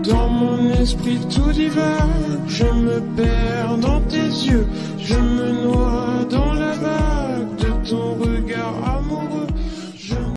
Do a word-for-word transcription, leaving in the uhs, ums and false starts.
Dans mon esprit tout divague, je me perds dans tes yeux, je me noie